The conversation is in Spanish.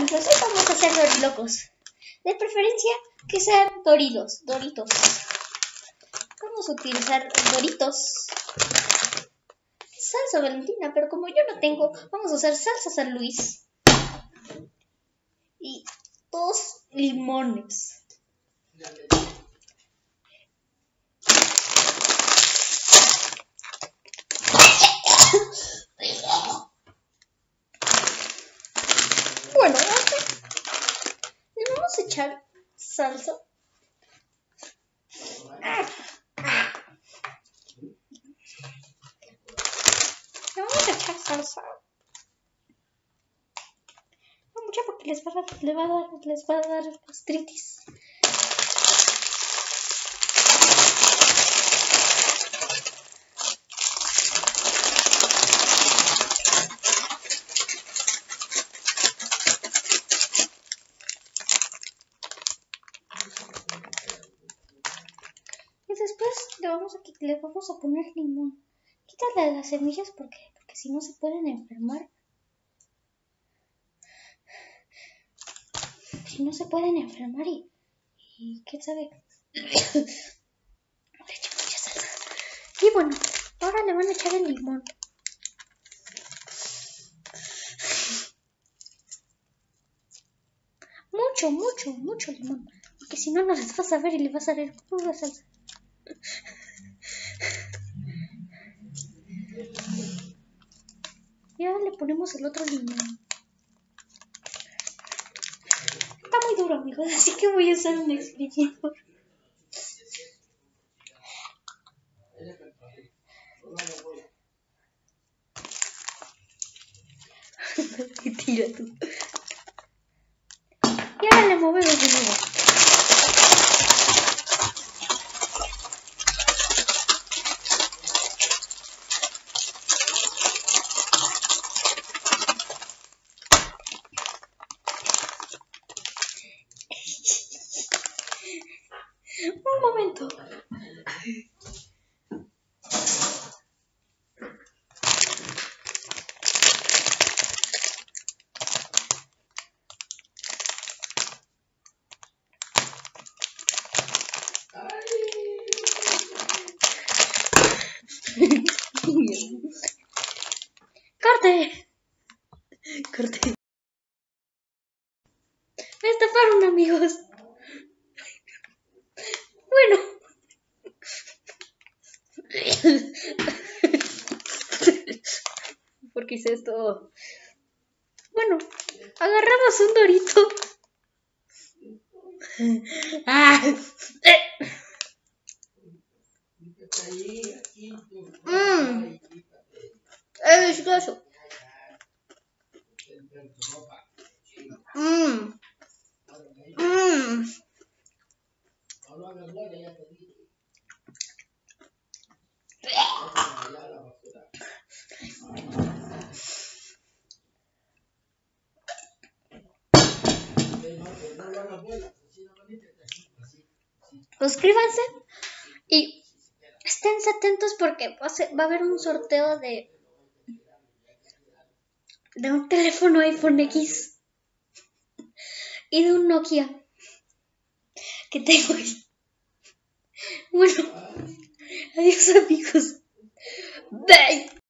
amigos, hoy vamos a hacer dorilocos. De preferencia que sean Doritos. Vamos a utilizar Doritos. Salsa Valentina, pero como yo no tengo, vamos a usar salsa San Luis. Y 2 limones. Bueno, le vamos a echar salsa. Le vamos a echar salsa. No mucha porque les va a dar gastritis. Y después le vamos a poner limón. Quítale las semillas porque si no se pueden enfermar. Si no se pueden enfermar y quién sabe. Le eché mucha salsa. Y bueno, ahora le van a echar el limón. Mucho limón. Porque si no, no les va a saber y le va a salir pura salsa. Y ahora le ponemos el otro limón. Está muy duro, amigos, así que voy a usar un exprimidor. Tira tú. Y ahora le movemos de nuevo. Un momento. Corte. Me estafaron, amigos. Bueno. ¿Por qué hice esto? Bueno, agarramos un dorito. Es delicioso. Suscríbanse y esténse atentos porque va a haber un sorteo de un teléfono iPhone X y de un Nokia que tengo ahí. Bueno, adiós, amigos. Bye.